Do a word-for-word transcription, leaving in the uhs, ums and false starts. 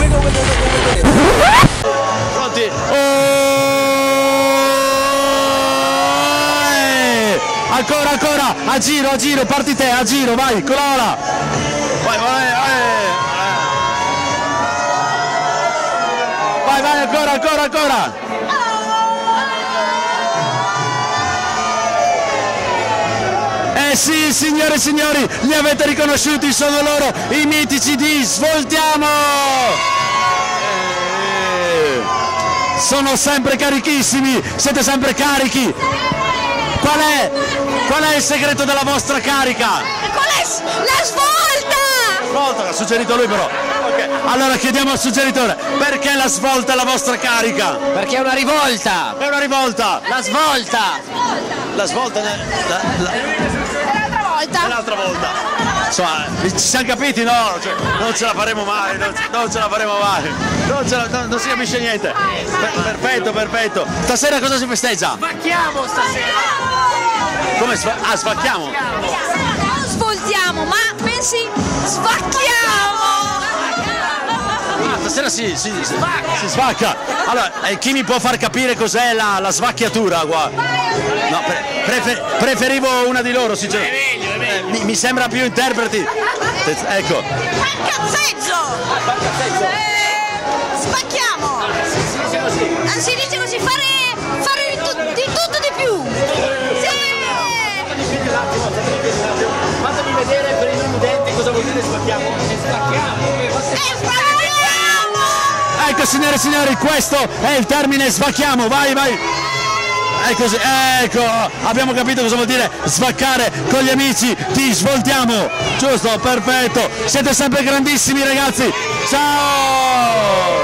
Pronti? Ancora, ancora, a giro, a giro, parti te, a giro, vai, colora. Vai, vai, vai. Vai, vai, ancora, ancora, ancora. Eh sì, signore e signori, li avete riconosciuti, sono loro i mitici di Svoltiamo! Eh, sono sempre carichissimi, siete sempre carichi. Qual è, qual è il segreto della vostra carica? Qual è la svolta? Svolta, l'ha suggerito lui però. Okay. Allora chiediamo al suggeritore, perché la svolta è la vostra carica? Perché è una rivolta! È una rivolta! La svolta! La svolta è la, la, Volta. l'altra volta. Insomma, ci siamo capiti, no? Cioè, non ce la faremo mai, non, non ce la faremo mai. Non, ce la, non, non si capisce niente. Per, perfetto, perfetto. Stasera cosa si festeggia? Sbacchiamo stasera! Come sva ah, sbacchiamo? Non svoltiamo, ma bensì svacchiamo! Ah, stasera si, si, si, si svacca. Allora, eh, chi mi può far capire cos'è la, la svacchiatura qua? No, pre prefer preferivo una di loro, sinceramente. Eh, mi, mi sembra più interpreti. Ecco. Cazzeggio! Eh, spacchiamo! Ah, si dice così, fare, fare di, tu di tutto di più! Sì! Fatemi vedere per i non udenti cosa vuol dire spacchiamo. E spacchiamo! E spacchiamo! Ecco, signore e signori, questo è il termine svacchiamo, vai, vai! È così, ecco, abbiamo capito cosa vuol dire svaccare con gli amici di Svoltiamo, giusto, perfetto, siete sempre grandissimi ragazzi, ciao!